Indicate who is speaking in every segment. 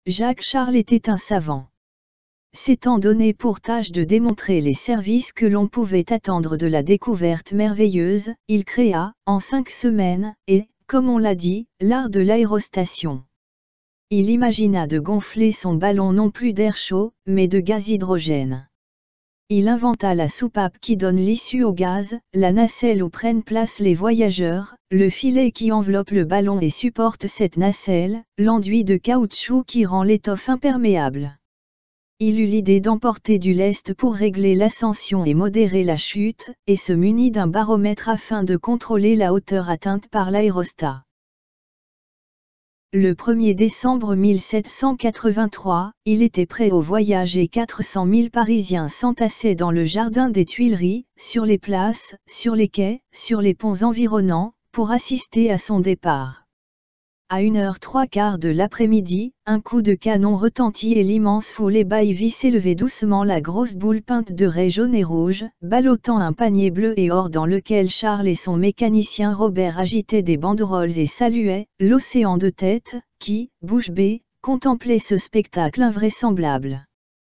Speaker 1: Jacques Charles était un savant. S'étant donné pour tâche de démontrer les services que l'on pouvait attendre de la découverte merveilleuse, il créa, en 5 semaines, comme on l'a dit, l'art de l'aérostation. Il imagina de gonfler son ballon non plus d'air chaud, mais de gaz hydrogène. Il inventa la soupape qui donne l'issue au gaz, la nacelle où prennent place les voyageurs, le filet qui enveloppe le ballon et supporte cette nacelle, l'enduit de caoutchouc qui rend l'étoffe imperméable. Il eut l'idée d'emporter du lest pour régler l'ascension et modérer la chute, et se munit d'un baromètre afin de contrôler la hauteur atteinte par l'aérostat. Le 1er décembre 1783, il était prêt au voyage et 400 000 Parisiens s'entassaient dans le jardin des Tuileries, sur les places, sur les quais, sur les ponts environnants, pour assister à son départ. À 1h03 de l'après-midi, un coup de canon retentit et l'immense foule ébahie vit s'élever doucement la grosse boule peinte de raies jaunes et rouges, ballottant un panier bleu et or dans lequel Charles et son mécanicien Robert agitaient des banderoles et saluaient l'océan de tête, qui, bouche bée, contemplait ce spectacle invraisemblable.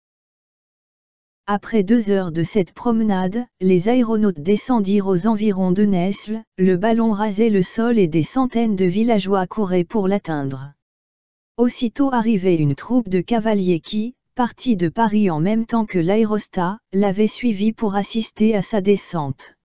Speaker 1: Après 2 heures de cette promenade, les aéronautes descendirent aux environs de Nesle, le ballon rasait le sol et des centaines de villageois couraient pour l'atteindre. Aussitôt arrivait une troupe de cavaliers qui, partis de Paris en même temps que l'aérostat, l'avait suivi pour assister à sa descente.